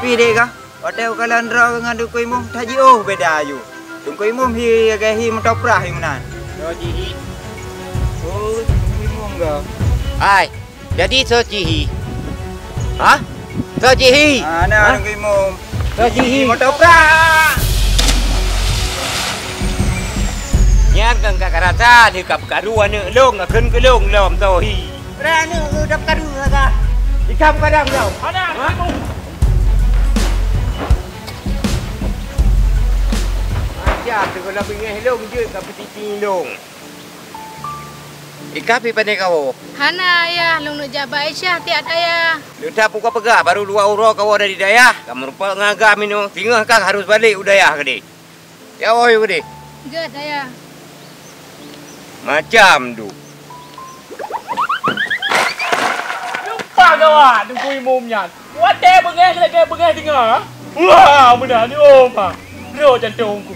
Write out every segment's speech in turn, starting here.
pi deh kah? Hotel kalian draw dengan dukui mum taji oh beda ayu. Dukui mum hi gahi matoprah himunan. Sojihi. Oh, dukui mum kah? Hai, jadi sojihi. Hah? Sojihi. Ana dukui mum. Sojihi. Matoprah. Nyan kang kakarata di kapkaruan long akan ke long lom tohi. Rani udah kadu kah? Ikam kadang kau. Ana, kamu. Aja tu kalau bingeh long je kapiti long. Ikapi pada kau. Hana ayah, long nak jabat Aisyah tiap ayah. Luta puka pegah baru 2 euro kau ada di daya. Kamu rupa ngagak minum. Tinggal kang harus balik udaya gede. Ya oi gede. Ged ayah. Macam tu. Lupa kawan, tunggu umumnya. Wate bengeh dengar. Wah, benar ni om ah. Bro jantungku.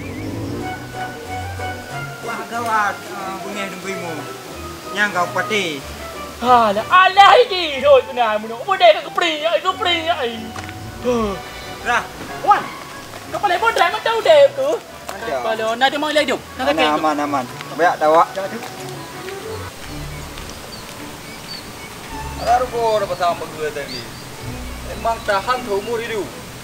Wah gawat bunyi dukui mum. Yang kau pati. Alah iki thôi benar mun. Bodai ke peri ai. Rah. Wan. Kau boleh bodai macam tahu deh tu. Kalau nak dia mau hidup. Nak kek. Aman. Banyak tawa. Araru ko na pasama berdua tadi. Emang tahan tu umur hidup.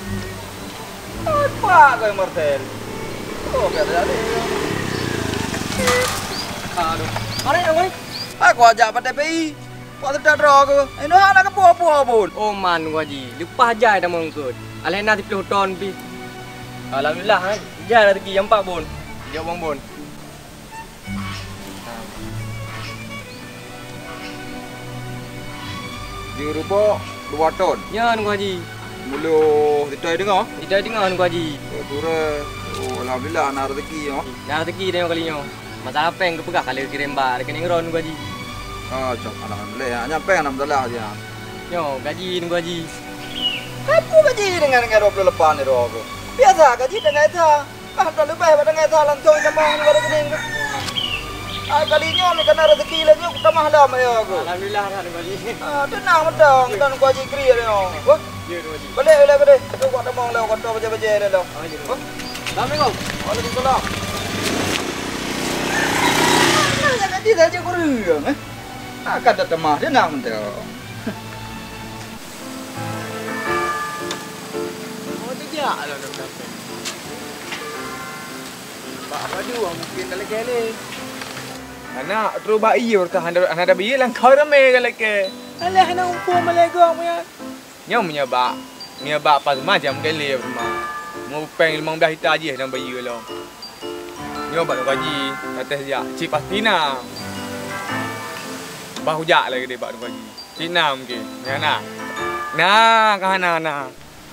Apa kau yang martel? Oh, kata jadi. Aduh. Mana yang oi? Aku ajak pada PI. Kau tidak draw ke? Ini anak kepo-po pun. Oh man waji, lupa aja dah mengkut. Alena di peloton pi. Alhamdulillah kan. Jah rezeki yang 4 bon. Dia bang bon. Di rupa 2 ton. Ya nu haji. Mulu tidak dengar. Tidak dengar nu haji. Tura. Oh, alhamdulillah anak rezeki yo. Dah rezeki dia kalinya. Masalah apa yang kepegah kali kirim bar rekening ron nu haji. Ah, cok alhamdulillah. Nyampe alhamdulillah dia. Yo, gaji nu haji. Apa gaji dengan 28 ni rogo? Biasa gaji dengan itu. Kan tak lebih pada dengan itu langsung sama negara rekening. Kalinya ni kena rezeki lagi aku tambah lama ya aku. Alhamdulillah dah nu haji. Tenang betul dan aku haji kriya dia. Ya nu haji. Boleh. Tu kau tak mau lewat kau tu baca-baca dia lo. Assalamualaikum. Waalaikumsalam. Nak gaji saja kurang Akan tak temah dia nak betul. Oh tidak lah nak sampai. Apa dua mungkin dalam kali. Anak terus bayi orang anda bayi lang kau ramai kalau ke. Alah anak umpu melegong punya. Nyom punya bak pas macam kali rumah. Mau peng 15 hita aje dan bayi lo. Nyom bak gaji atas dia. Cik pastina. Bahu jak lagi dia bak gaji. Cik nam ke. Ya nak. Nah, kahana nah.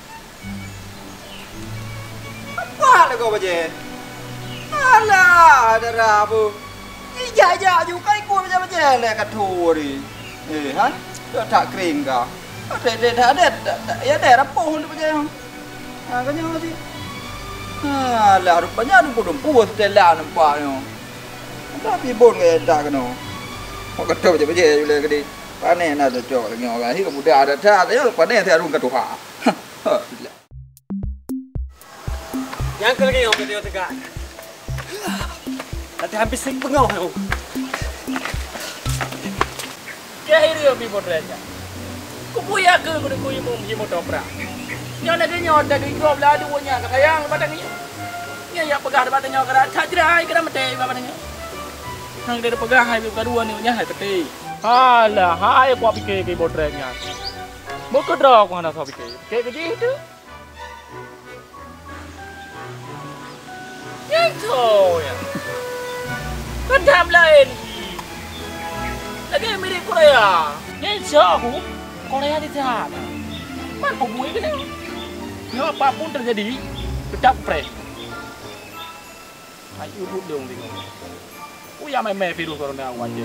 Apa nak kau baca? Alah, ada rabu. Ija juga ikut baca-baca lah kat tu ni. Han? Dah tak kering kah? Ada ya ada rapuh untuk baca. Kan yang tadi. Alah, rupanya dumpu setelah nampak ni. Tapi bon ke tak kena. Kau kata baca-baca juga ke panen ada cok lagi orang ni kemudian ada cat ya panen saya arung ketuha. Yang ke lagi orang dia tegak. Nanti habis sing pengau aku. Kaya dia pergi bodai aja. Kau punya ke kau imum imum toprak. Nyawa dia nyawa dah dua belah duanya kakayang pada ni. Ya pegah pada nyawa kerana cacerai kerana mati pada ni. Hang dia pegah hai kedua ni nya hai peti. Alah, hai aku fikir ke bodai nya. Bukan draw aku hendak fikir. Kayak kerja itu. Yang tu ya. Kan jam lain. Lagi mirip Korea. Yang jauh Korea di sana. Man pemui ke ni? Ya apapun terjadi, tetap fresh. Ayo duduk dong tengok. Yang main virus corona wajib.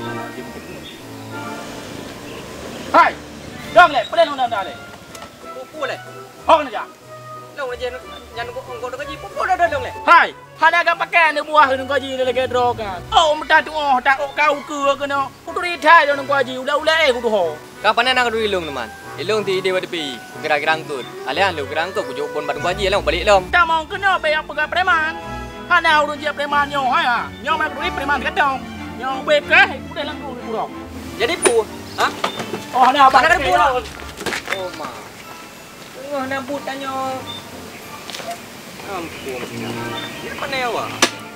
Hai, dong le, boleh nong dah le. Pupu le. Hong aja. Long aja yang kau dah gaji pupu dah dong le. Hai, hana agak pakai ni buah ni gaji ni lagi droga. Oh, mata tu tak kau ke kena. Kudu ritai dong gaji, ulah-ulah kudu ho. Kapan nak duit long teman? Ilong ti ide pada pi. Kira-kira angkut. Alian lu kira angkut kujuk bon badung baji lah balik lam. Tak mau kena bayar pegang preman. Hana urun dia preman nyo ha. Nyo mak duit preman kadang. Nyo bekah udah langku kurang. Jadi pu. Ha? Oh hana apa kan pu. Oh ma. Tengah nambut tanyo. Ampun. Ini mana awak?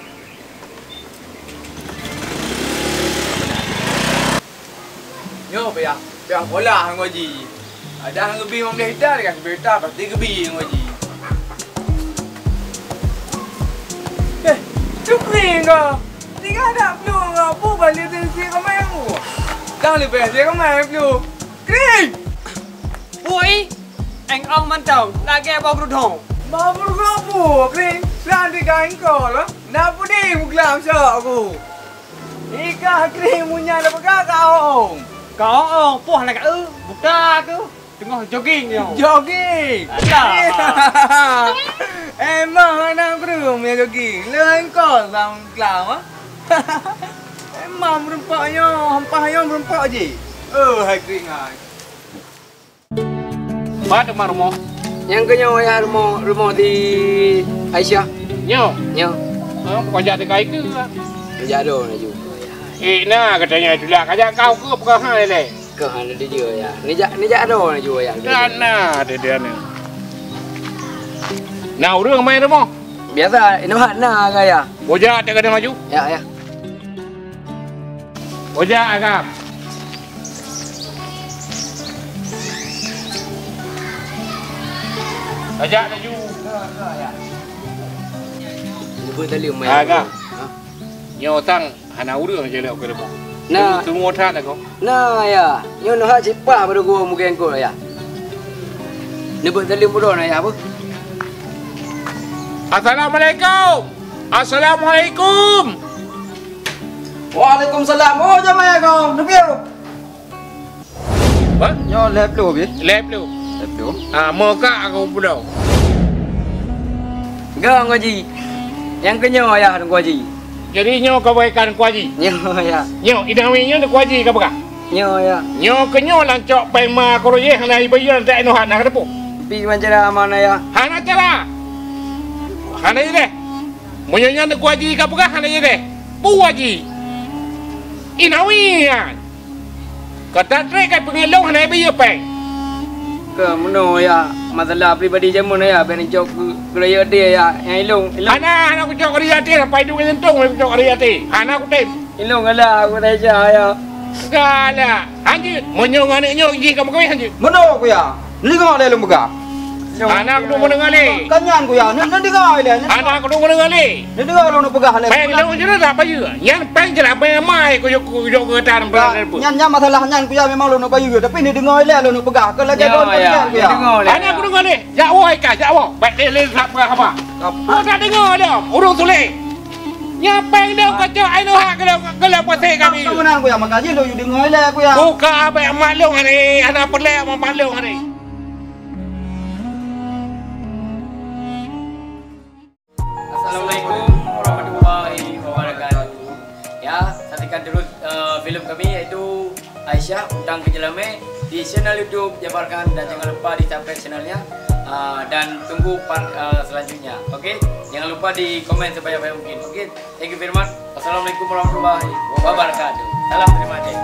Yo bayar bola hang Haji. Ada hang gebi orang Malaysia dekat berita pasti gebi hang Haji. Cukri kau. Tiga ada flu kau. Pu balik tensi kau main mu. Dah lebih saya kau main flu. Kring. Ui, anh ông man tàu đã nghe bao rụt hổ. Mau kau pu kring. Nanti kau kau lah. Nak pudi muklam sok aku. Ika kring punya nak pegang kau. Có, po là cả buka cứ. Tengah jogging yo. Jogging. Alah. Emang anak belum ya jogging. Lain kau bang kelam ah. Emang berempaknya, hampahnya berempak je. Hai keringat. Pada rumah. Yang kenyo ya rumah di Aisyah. Nyo. Nyo. Bukan jadi kai ke? Jado na ju. Nah katanya itulah kajak kau ke bukan hal le. Ke hana dia je ya. Ni jado na ju ya. Nah dia ni. Nah urang main rumah. Biasa ini hana ka ya. Ojak tak kena maju. Ya. Ojak agak. Ajak maju. Ibu tali main. Agak. Nyo tang hana urang je le ke rumah. Nah. Semua tak aku. Nah ya. Nyo no ha cipa pada gua mungkin ko ya. Ni buat tali mudo na ya apa? Assalamualaikum. Assalamualaikum. Waalaikumsalam. Oh jamai kau. Nabiu. Apa? Nyo lep lu bi. Lep lu. Lep lu. Mau kak aku pulau. Gang Haji. Yang kenyo ya Dong Haji. Jadi nyo kebaikan kuaji. Nyo ya. Nyo idawinya tu kuaji ke bukan? Nyo ya. Nyo kenyo lancok pema koroye hana ibayan tak eno hana kedepo. Pi macam mana ya? Hana cara. Hana ide. Munyonya tu kuaji ke bukan hana ide. Puaji. Inawian. Kata trek pengelong hana ibayan peng. Ke mana ya? Masalah pribadi je mana ya? Ben jok kerja dia ya. Yang ilung. Hana aku cok kerja dia sampai tu kentung aku cok kerja dia. Hana aku tem. Ilung ala aku tak ya. Gala. Hanji munyong ane nyo ji kamu kau hanji. Mana aku ya? Ni kau le lu buka. Anak aku mau dengar le. Kanyan ku ya. Nanti kau le. Anak aku mau dengar le. Nanti kau lu pegah le. Peng lu jelas apa juga? Yang peng jelas peng mai kau jok ketan berada pun. Nyan masalah nyan ku ya memang lu bayu tapi ni dengar le lu pegah. Kalau lagi kau dengar ku ya. Anak aku dengar le. Jak woi kah, jak woi. Baik le tak apa. Kau tak dengar le. Urung sulit. Yang peng dia kacau aino hak kalau pasal kami. Kau menang ku ya makanya lu dengar le ku ya. Buka apa maklum hari anak perle maklum hari. Assalamualaikum warahmatullahi wabarakatuh. Ya, saksikan terus filem kami iaitu Aisyah Utang Kejelame di channel YouTube Jabarkan dan jangan lupa di subscribe channelnya dan tunggu part selanjutnya. Oke, jangan lupa di komen sebanyak-banyak mungkin. Oke, thank you very much. Assalamualaikum warahmatullahi wabarakatuh. Salam terima kasih.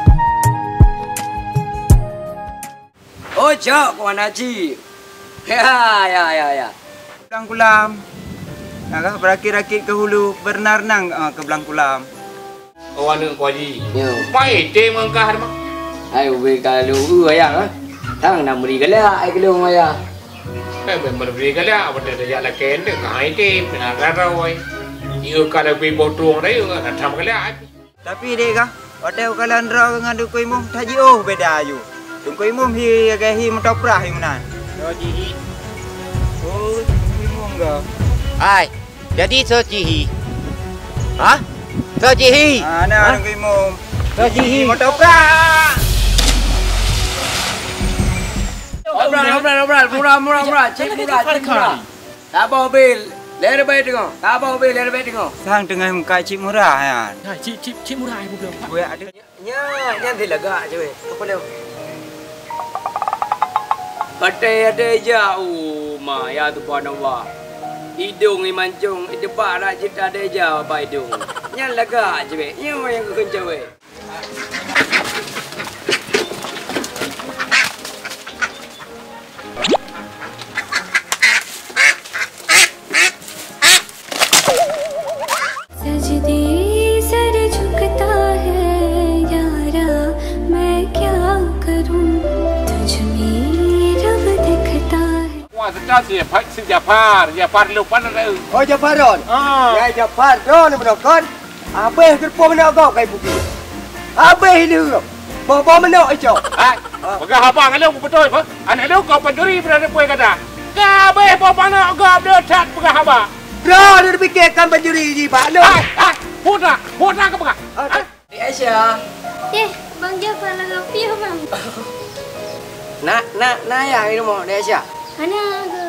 Oh, cok, Wan Haji. Ya. Kulam. Nak berakit-rakit ke hulu bernarnang ke belang kulam. Kawan kuaji. Yo. Mai tem engkah mah. Ayo we kalau ya. Tang nak beri gala ai kalau maya. Beri gala apa dia la ken kai tem na garawai. Iyo kalau pergi botong dah iyo tham gala. Tapi dek kah, hotel kalan ro dengan dukui mum taji oh beda ayu. Dukui mum hi ke hi motopra hi menan. Sojihi. Oh, dukui mum ga. Ai, jadi sojihi. Hah? Sojihi. Ana dukui mum. Sojihi. Motopra. Murah. Cik murah. Tak bawa bil. Lere baik tengok. Tak bawa bil, lere baik tengok. Sang tengah muka cik murah ya. Cik murah ibu belum. Gue ada. Nya dia lega je we. Apa dia? Patai ada jauh ma ya subhanallah. Hidung ni mancung, itu parah cerita ada jauh apa hidung. Yang lega je be. Yang yang kencang be. Jafar lupa nak. Oh Jafaron. Ya Jafaron menokon. Abeh kerpo menak kau kai buku. Abeh ini. Bawa menak ijo. Pegah abang lu betul apa? Anak lu kau pencuri berada puai kata. Kabeh bawa menak kau dekat pegah abang. Bro, dia fikirkan pencuri ji pak lu. Putra ke pegah? Di Aisyah. Bang Jafar lah piah bang. Nak yang ini mau di Aisyah. Mana ke?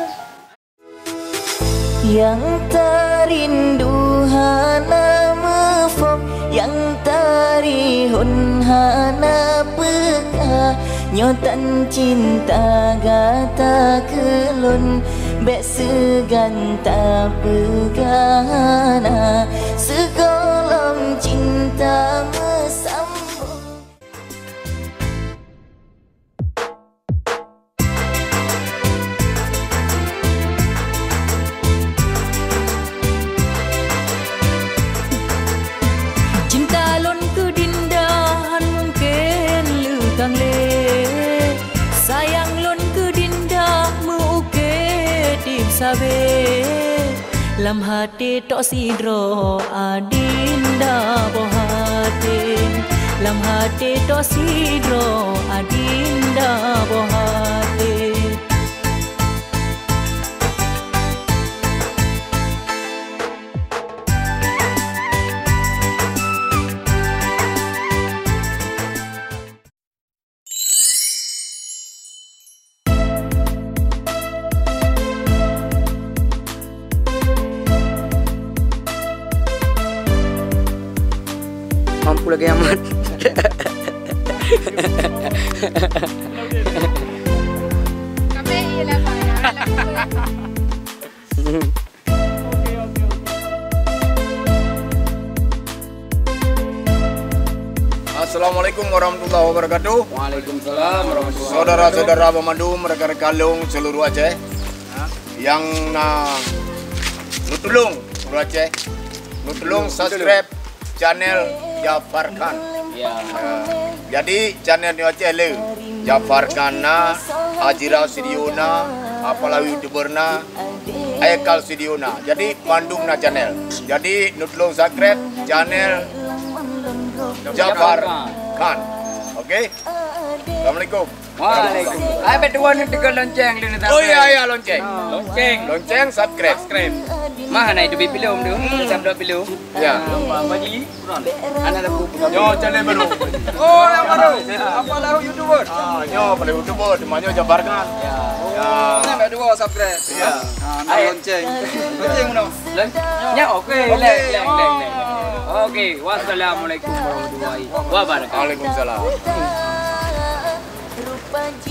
Yang terindu hana mefok, yang tarihun hana peka, nyotan cinta gata kelun, bek seganta pegana, segolong cinta mesambung. Sayang lon ke dinda muke tim sabe lam hati tok sidro adinda bohatin lam hati tok sidro adinda bohatin. Mampu lagi amat. Kami ialah barang. Assalamualaikum warahmatullahi wabarakatuh. Waalaikumsalam warahmatullahi wabarakatuh. Saudara-saudara pemandu, rekan-rekan Long seluruh Aceh yang nutulung seluruh Aceh, nutulung subscribe channel Jafar Khan. Jadi channel ni Aceh le Jafar Khan na, Ajira Sidiona, apalah youtuber na, Aikal Sidiona. Jadi pandung na channel. Jadi nutulung subscribe channel Jafar Khan. Okey. Assalamualaikum. Waalaikumsalam. Ai berdua ni tekan lonceng ni nak. Oh ya lonceng. Lonceng Subscribe. Mana itu film tu? Sampai film. Ya. Baji. Anak aku. Yo channel baru. Oh, yang baru. Apa lahu YouTuber? Yo pada YouTuber namanya Jafar Khan. Ya. Ini berdua subscribe. Ya. Lonceng. Lonceng mana? Ya okey. Lek. Okey. Wassalamualaikum warahmatullahi wabarakatuh. Waalaikumsalam. Rupa